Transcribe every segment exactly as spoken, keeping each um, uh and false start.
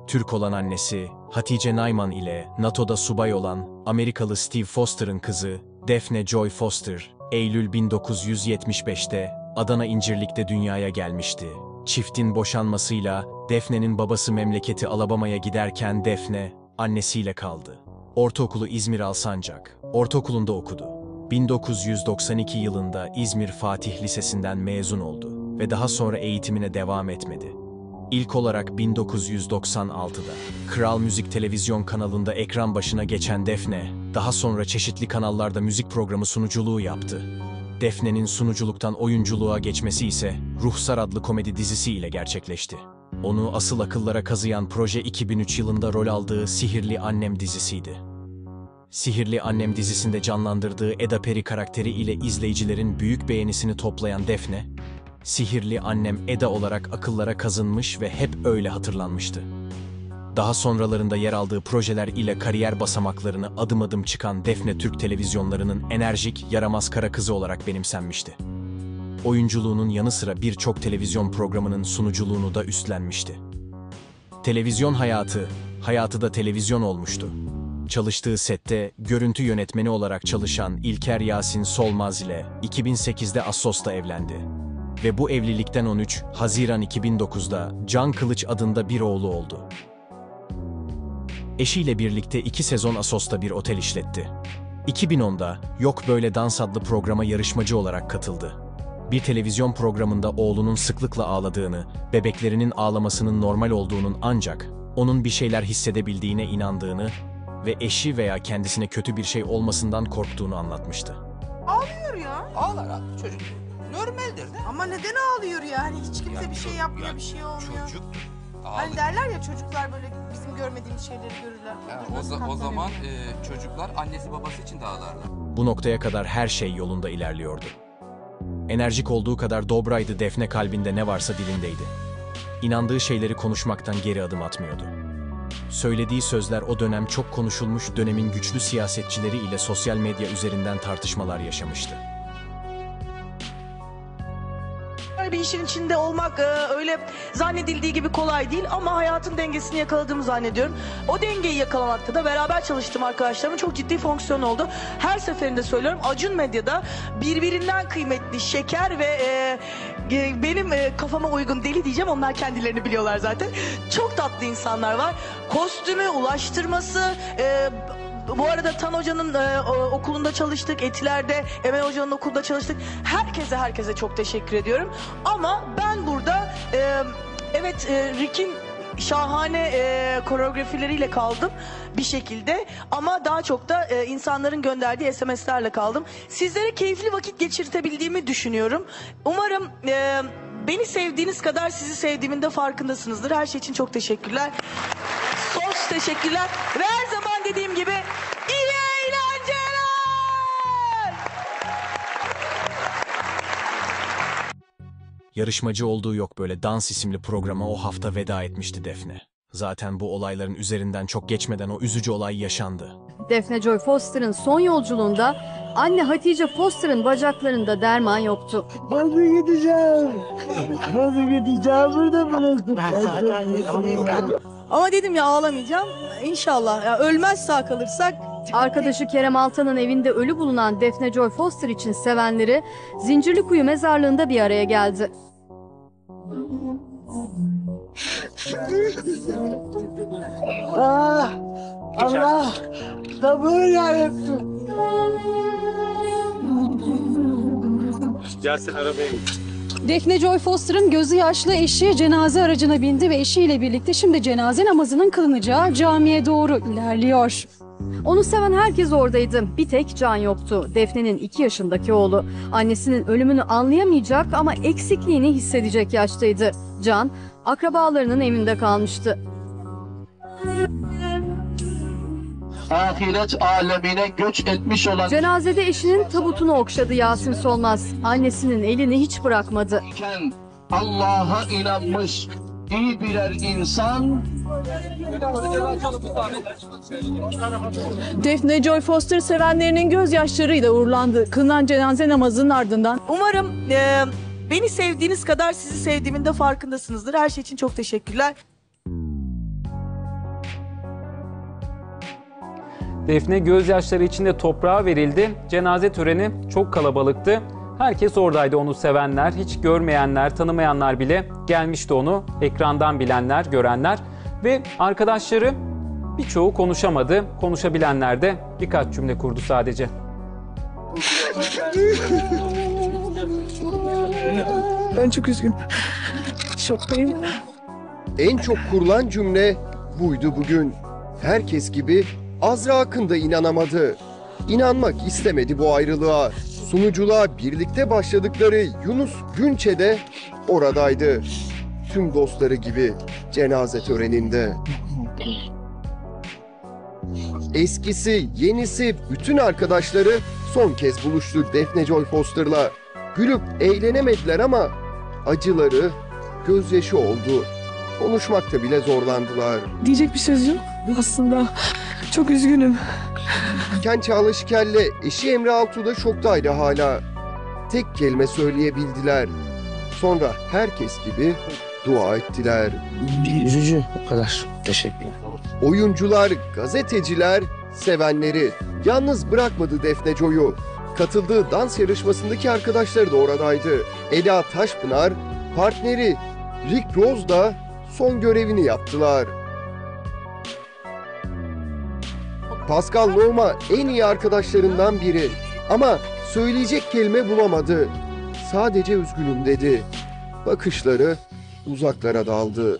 Türk olan annesi, Hatice Nayman ile NATO'da subay olan Amerikalı Steve Foster'ın kızı, Daphne Joy Foster, Eylül bin dokuz yüz yetmiş beşte Adana İncirlik'te dünyaya gelmişti. Çiftin boşanmasıyla Daphne'nin babası memleketi Alabama'ya giderken Daphne, annesiyle kaldı. Ortaokulu İzmir Alsancak Ortaokulu'nda okudu. bin dokuz yüz doksan iki yılında İzmir Fatih Lisesi'nden mezun oldu ve daha sonra eğitimine devam etmedi. İlk olarak bin dokuz yüz doksan altıda Kral Müzik televizyon kanalında ekran başına geçen Daphne, daha sonra çeşitli kanallarda müzik programı sunuculuğu yaptı. Daphne'nin sunuculuktan oyunculuğa geçmesi ise Ruhsar adlı komedi dizisi ile gerçekleşti. Onu asıl akıllara kazıyan proje iki bin üç yılında rol aldığı Sihirli Annem dizisiydi. Sihirli Annem dizisinde canlandırdığı Eda Peri karakteri ile izleyicilerin büyük beğenisini toplayan Daphne, Sihirli Annem Eda olarak akıllara kazınmış ve hep öyle hatırlanmıştı. Daha sonralarında yer aldığı projeler ile kariyer basamaklarını adım adım çıkan Daphne Türk televizyonlarının enerjik, yaramaz kara kızı olarak benimsenmişti. Oyunculuğunun yanı sıra birçok televizyon programının sunuculuğunu da üstlenmişti. Televizyon hayatı, hayatı da televizyon olmuştu. Çalıştığı sette görüntü yönetmeni olarak çalışan İlker Yasin Solmaz ile iki bin sekizde Assos'ta evlendi. Ve bu evlilikten on üç Haziran iki bin dokuzda Can Kılıç adında bir oğlu oldu. Eşiyle birlikte iki sezon Assos'ta bir otel işletti. iki bin onda Yok Böyle Dans adlı programa yarışmacı olarak katıldı. Bir televizyon programında oğlunun sıklıkla ağladığını, bebeklerinin ağlamasının normal olduğunun ancak onun bir şeyler hissedebildiğine inandığını ve eşi veya kendisine kötü bir şey olmasından korktuğunu anlatmıştı. Ağlıyor ya. Ağlar abi çocuk. Normaldir de. Ama neden ağlıyor yani? Hiç kimse Ya bir şey ço- yapmıyor, ya bir şey olmuyor. Çocuk. Hani derler ya, çocuklar böyle bizim görmediğimiz şeyleri görürler. Ya, Dur, o, nasıl za- o katlanıyor? zaman e, çocuklar annesi babası için de ağlarlar. Bu noktaya kadar her şey yolunda ilerliyordu. Enerjik olduğu kadar dobraydı, Daphne kalbinde ne varsa dilindeydi. İnandığı şeyleri konuşmaktan geri adım atmıyordu. Söylediği sözler o dönem çok konuşulmuş, dönemin güçlü siyasetçileri ile sosyal medya üzerinden tartışmalar yaşamıştı. Bir işin içinde olmak e, öyle zannedildiği gibi kolay değil ama hayatın dengesini yakaladığımı zannediyorum. O dengeyi yakalamakta da beraber çalıştığım arkadaşlarımın çok ciddi fonksiyon oldu. Her seferinde söylüyorum, Acun Medya'da birbirinden kıymetli şeker ve e, e, benim e, kafama uygun deli diyeceğim, onlar kendilerini biliyorlar zaten. Çok tatlı insanlar var. Kostümü, ulaştırması... E, Bu arada Tan Hoca'nın e, okulunda çalıştık, Etiler'de Emel Hoca'nın okulunda çalıştık. Herkese herkese çok teşekkür ediyorum. Ama ben burada e, evet e, Rick'in şahane e, koreografileriyle kaldım bir şekilde. Ama daha çok da e, insanların gönderdiği S M S'lerle kaldım. Sizlere keyifli vakit geçirtebildiğimi düşünüyorum. Umarım e, beni sevdiğiniz kadar sizi sevdiğimin de farkındasınızdır. Her şey için çok teşekkürler. Sos teşekkürler. Ve her zaman dediğim gibi iyi eğlenceler. Yarışmacı olduğu Yok Böyle Dans isimli programa o hafta veda etmişti Daphne. Zaten bu olayların üzerinden çok geçmeden o üzücü olay yaşandı. Daphne Joy Foster'ın son yolculuğunda anne Hatice Foster'ın bacaklarında derman yoktu. Nasıl gideceğim? Nasıl gideceğim? Burada bırakın. Ama dedim ya, ağlamayacağım. İnşallah ya, ölmez sağ kalırsak. Arkadaşı Kerem Altan'ın evinde ölü bulunan Daphne Joy Foster için sevenleri Zincirlikuyu mezarlığında bir araya geldi. Ah, Allah! Sabır yarabbim. Gelsin arabaya git. Daphne Joy Foster'ın gözü yaşlı eşi cenaze aracına bindi ve eşiyle birlikte şimdi cenaze namazının kılınacağı camiye doğru ilerliyor. Onu seven herkes oradaydı. Bir tek Can yoktu. Daphne'nin iki yaşındaki oğlu. Annesinin ölümünü anlayamayacak ama eksikliğini hissedecek yaştaydı. Can, akrabalarının evinde kalmıştı. Ahiret alemine göç etmiş olan Cenazede eşinin tabutunu okşadı Yasin Solmaz. Annesinin elini hiç bırakmadı. iken Allah'a inanmış iyi birer insan. Daphne Joy Foster sevenlerinin gözyaşlarıyla uğurlandı kılınan cenaze namazının ardından. Umarım e, beni sevdiğiniz kadar sizi sevdiğimin de farkındasınızdır. Her şey için çok teşekkürler. Defne gözyaşları içinde toprağa verildi. Cenaze töreni çok kalabalıktı. Herkes oradaydı, onu sevenler, hiç görmeyenler, tanımayanlar bile gelmişti onu. Ekrandan bilenler, görenler ve arkadaşları birçoğu konuşamadı. Konuşabilenler de birkaç cümle kurdu sadece. Ben çok üzgünüm. Şoktayım. En çok kurulan cümle buydu bugün. Herkes gibi Azra Akın da inanamadı. İnanmak istemedi bu ayrılığa. Sunuculuğa birlikte başladıkları Yunus Günçe de oradaydı. Tüm dostları gibi cenaze töreninde. Eskisi, yenisi, bütün arkadaşları son kez buluştu Defne Joy Foster'la. Gülüp eğlenemediler ama acıları gözyaşı oldu. Konuşmakta bile zorlandılar. Diyecek bir söz yok aslında. Çok üzgünüm. Ken Çağlaşıkel'le eşi Emre Altuğ da şoktaydı hala. Tek kelime söyleyebildiler. Sonra herkes gibi dua ettiler. Üzücü, o kadar. Teşekkürler. Oyuncular, gazeteciler, sevenleri yalnız bırakmadı Defne Joy'u. Katıldığı dans yarışmasındaki arkadaşları da oradaydı. Ela Taşpınar, partneri Rick Rose da son görevini yaptılar. Pascal Nohma en iyi arkadaşlarından biri ama söyleyecek kelime bulamadı. Sadece üzgünüm dedi. Bakışları uzaklara daldı.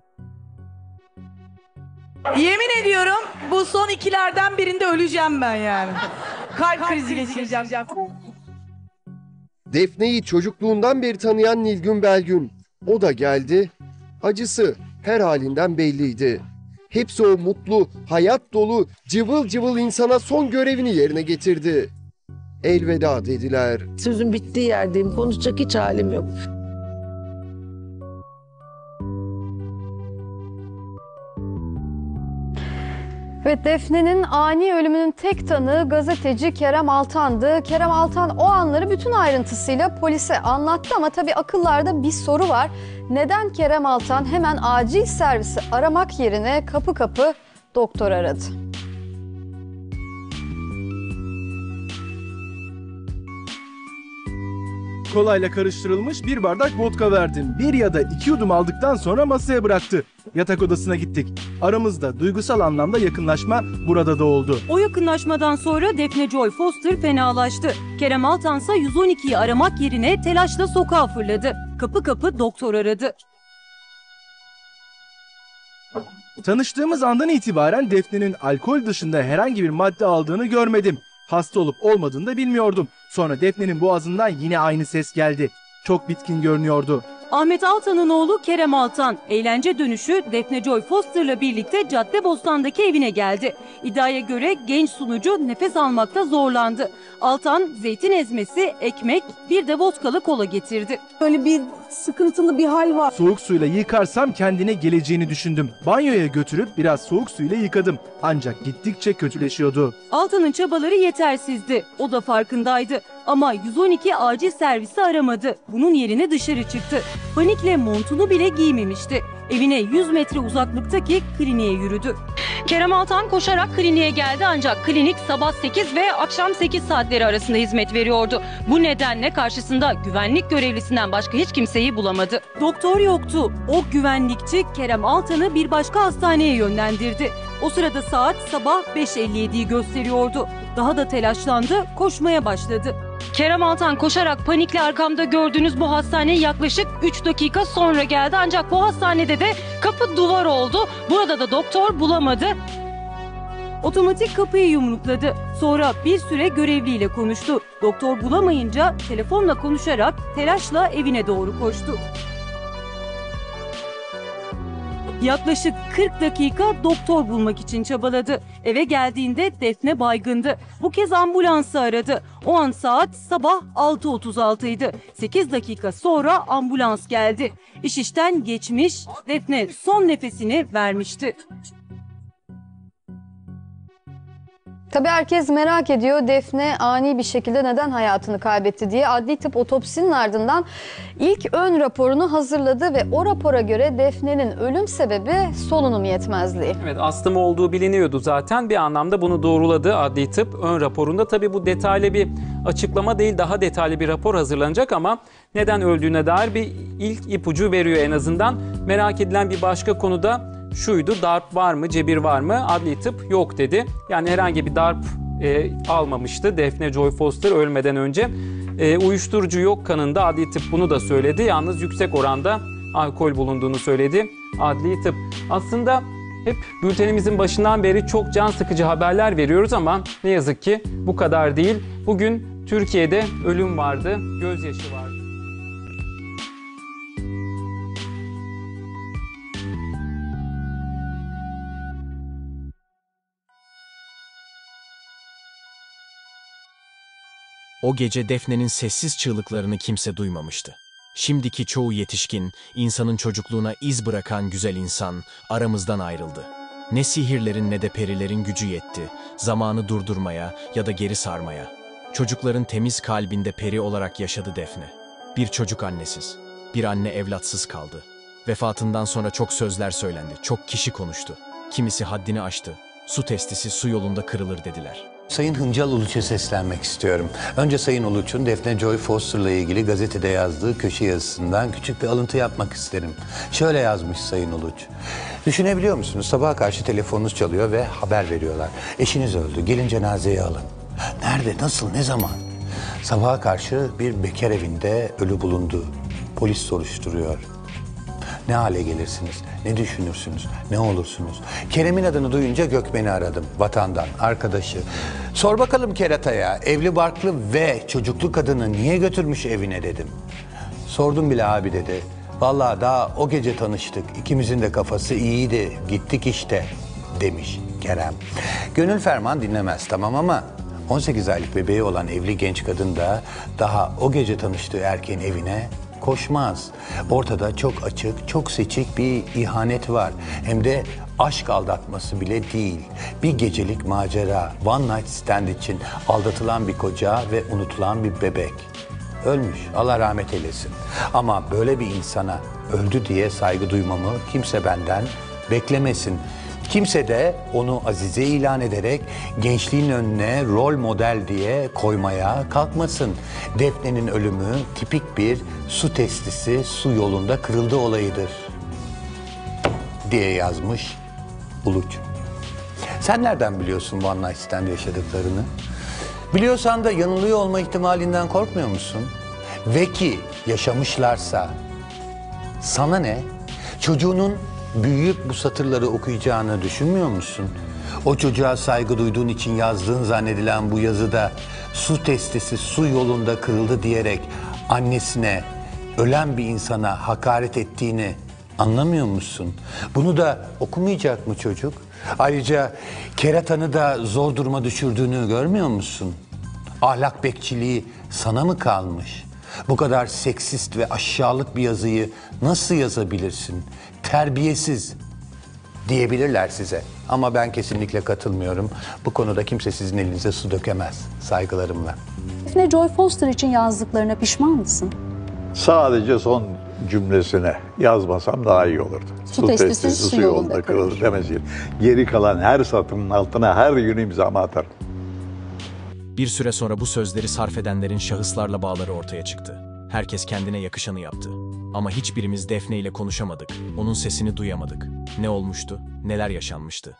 Yemin ediyorum bu son ikilerden birinde öleceğim ben yani. Kalp krizi geçireceğim. Defne'yi çocukluğundan beri tanıyan Nilgün Belgün. O da geldi. Acısı her halinden belliydi. Hepsi o mutlu, hayat dolu, cıvıl cıvıl insana son görevini yerine getirdi. Elveda dediler. Sözün bittiği yerdeyim. Konuşacak hiç halim yok. Ve Defne'nin ani ölümünün tek tanığı gazeteci Kerem Altan'dı. Kerem Altan o anları bütün ayrıntısıyla polise anlattı ama tabii akıllarda bir soru var. Neden Kerem Altan hemen acil servisi aramak yerine kapı kapı doktor aradı? Kolayla karıştırılmış bir bardak vodka verdim. Bir ya da iki yudum aldıktan sonra masaya bıraktı. Yatak odasına gittik. Aramızda duygusal anlamda yakınlaşma burada da oldu. O yakınlaşmadan sonra Defne Joy Foster fenalaştı. Kerem Altansa yüz on ikiyi aramak yerine telaşla sokağa fırladı. Kapı kapı doktor aradı. Tanıştığımız andan itibaren Defne'nin alkol dışında herhangi bir madde aldığını görmedim. Hasta olup olmadığını da bilmiyordum. Sonra Defne'nin boğazından yine aynı ses geldi. Çok bitkin görünüyordu. Ahmet Altan'ın oğlu Kerem Altan, eğlence dönüşü Defne Joy Foster'la birlikte Caddebostan'daki evine geldi. İddiaya göre genç sunucu nefes almakta zorlandı. Altan, zeytin ezmesi, ekmek, bir de vodkalı kola getirdi. Böyle bir sıkıntılı bir hal var. Soğuk suyla yıkarsam kendine geleceğini düşündüm. Banyoya götürüp biraz soğuk suyla yıkadım. Ancak gittikçe kötüleşiyordu. Altan'ın çabaları yetersizdi. O da farkındaydı. Ama yüz on iki acil servisi aramadı. Bunun yerine dışarı çıktı. Panikle montunu bile giymemişti. Evine yüz metre uzaklıktaki kliniğe yürüdü. Kerem Altan koşarak kliniğe geldi ancak klinik sabah sekiz ve akşam sekiz saatleri arasında hizmet veriyordu. Bu nedenle karşısında güvenlik görevlisinden başka hiç kimseyi bulamadı. Doktor yoktu. O güvenlikçi Kerem Altan'ı bir başka hastaneye yönlendirdi. O sırada saat sabah beş elli yediyi gösteriyordu. Daha da telaşlandı, koşmaya başladı. Kerem Altan koşarak panikle arkamda gördüğünüz bu hastaneye yaklaşık üç dakika sonra geldi. Ancak bu hastanede de kapı duvar oldu. Burada da doktor bulamadı. Otomatik kapıyı yumrukladı. Sonra bir süre görevliyle konuştu. Doktor bulamayınca telefonla konuşarak telaşla evine doğru koştu. Yaklaşık kırk dakika doktor bulmak için çabaladı. Eve geldiğinde Defne baygındı. Bu kez ambulansı aradı. O an saat sabah altı otuz altı idi. sekiz dakika sonra ambulans geldi. İş işten geçmiş, Defne son nefesini vermişti. Tabii herkes merak ediyor Defne ani bir şekilde neden hayatını kaybetti diye. Adli tıp otopsinin ardından ilk ön raporunu hazırladı ve o rapora göre Defne'nin ölüm sebebi solunum yetmezliği. Evet, astımı olduğu biliniyordu zaten. Bir anlamda bunu doğruladı adli tıp ön raporunda. Tabii bu detaylı bir açıklama değil, daha detaylı bir rapor hazırlanacak ama neden öldüğüne dair bir ilk ipucu veriyor en azından. Merak edilen bir başka konuda şuydu: darp var mı, cebir var mı? Adli tıp yok dedi. Yani herhangi bir darp e, almamıştı Defne Joy Foster ölmeden önce. E, uyuşturucu yok kanında, adli tıp bunu da söyledi. Yalnız yüksek oranda alkol bulunduğunu söyledi adli tıp. Aslında hep bültenimizin başından beri çok can sıkıcı haberler veriyoruz ama ne yazık ki bu kadar değil. Bugün Türkiye'de ölüm vardı, gözyaşı vardı. O gece Defne'nin sessiz çığlıklarını kimse duymamıştı. Şimdiki çoğu yetişkin, insanın çocukluğuna iz bırakan güzel insan aramızdan ayrıldı. Ne sihirlerin ne de perilerin gücü yetti, zamanı durdurmaya ya da geri sarmaya. Çocukların temiz kalbinde peri olarak yaşadı Defne. Bir çocuk annesiz, bir anne evlatsız kaldı. Vefatından sonra çok sözler söylendi, çok kişi konuştu. Kimisi haddini aştı, su testisi su yolunda kırılır dediler. Sayın Hıncal Uluç'a seslenmek istiyorum. Önce Sayın Uluç'un Defne Joy Foster'la ilgili gazetede yazdığı köşe yazısından küçük bir alıntı yapmak isterim. Şöyle yazmış Sayın Uluç. Düşünebiliyor musunuz? Sabaha karşı telefonunuz çalıyor ve haber veriyorlar. Eşiniz öldü, gelin cenazeyi alın. Nerede, nasıl, ne zaman? Sabaha karşı bir bekar evinde ölü bulundu. Polis soruşturuyor. Ne hale gelirsiniz, ne düşünürsünüz, ne olursunuz? Kerem'in adını duyunca Gökmen'i aradım, vatandan, arkadaşı. Sor bakalım kerataya, evli barklı ve çocuklu kadını niye götürmüş evine dedim. Sordum bile abi dedi. Vallahi daha o gece tanıştık, ikimizin de kafası iyiydi, gittik işte demiş Kerem. Gönül ferman dinlemez tamam ama on sekiz aylık bebeği olan evli genç kadın da daha o gece tanıştığı erkeğin evine koşmaz. Ortada çok açık, çok seçik bir ihanet var. Hem de aşk aldatması bile değil. Bir gecelik macera, one night stand için aldatılan bir koca ve unutulan bir bebek. Ölmüş, Allah rahmet eylesin. Ama böyle bir insana öldü diye saygı duymamı kimse benden beklemesin. Kimse de onu azize ilan ederek gençliğin önüne rol model diye koymaya kalkmasın. Defne'nin ölümü tipik bir su testisi su yolunda kırıldı olayıdır diye yazmış Uluç. Sen nereden biliyorsun One Night Stand yaşadıklarını? Biliyorsan da yanılıyor olma ihtimalinden korkmuyor musun? Ve ki yaşamışlarsa sana ne? Çocuğunun büyüyüp bu satırları okuyacağını düşünmüyor musun? O çocuğa saygı duyduğun için yazdığın zannedilen bu yazıda su testisi su yolunda kırıldı diyerek annesine, ölen bir insana hakaret ettiğini anlamıyor musun? Bunu da okumayacak mı çocuk? Ayrıca keratanı da zor duruma düşürdüğünü görmüyor musun? Ahlak bekçiliği sana mı kalmış? Bu kadar seksist ve aşağılık bir yazıyı nasıl yazabilirsin? Terbiyesiz diyebilirler size. Ama ben kesinlikle katılmıyorum. Bu konuda kimse sizin elinize su dökemez. Saygılarımla. Defne Joy Foster için yazdıklarına pişman mısın? Sadece son cümlesine yazmasam daha iyi olurdu. Su testisi su yolunda kırılır demeseydim. Geri kalan her satırın altına her gün imzamı atarım. Bir süre sonra bu sözleri sarf edenlerin şahıslarla bağları ortaya çıktı. Herkes kendine yakışanı yaptı. Ama hiçbirimiz Defne ile konuşamadık. Onun sesini duyamadık. Ne olmuştu? Neler yaşanmıştı?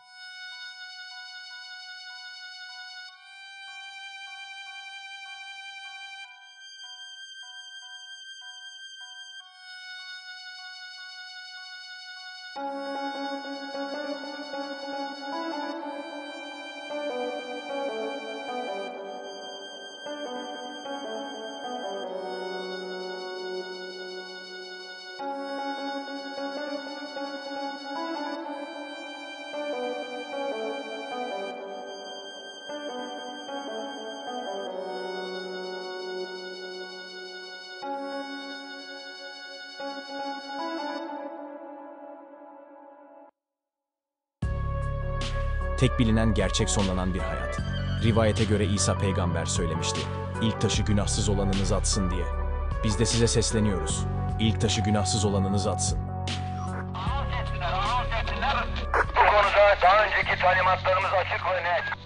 Tek bilinen gerçek sonlanan bir hayat. Rivayete göre İsa peygamber söylemişti. İlk taşı günahsız olanınız atsın diye. Biz de size sesleniyoruz. İlk taşı günahsız olanınız atsın. Bu konuda daha önceki talimatlarımız açık ve net.